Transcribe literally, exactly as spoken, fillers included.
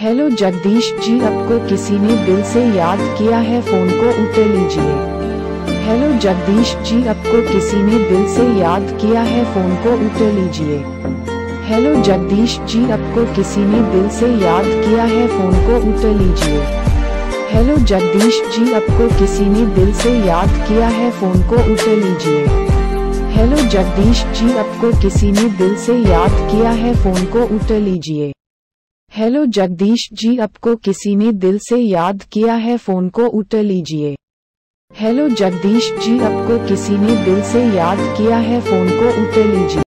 Hello Jagdish ji, आपको किसी ने दिल से याद किया है, फोन को उठा लीजिए। हेलो जगदीश जी, आपको किसी ने दिल से याद किया है, फोन को उठा लीजिए। हेलो जगदीश जी, आपको किसी ने दिल से याद किया है, फोन को उठा लीजिए। हेलो जगदीश जी, आपको किसी ने दिल से याद किया है, फोन को उठा लीजिए। हेलो जगदीश जी, आपको किसी ने दिल से याद किया है, फोन को उठा लीजिए। हेलो जगदीश जी, आपको किसी ने दिल से याद किया है, फोन को उठा लीजिए। हेलो जगदीश जी, आपको किसी ने दिल से याद किया है, फोन को उठा लीजिए।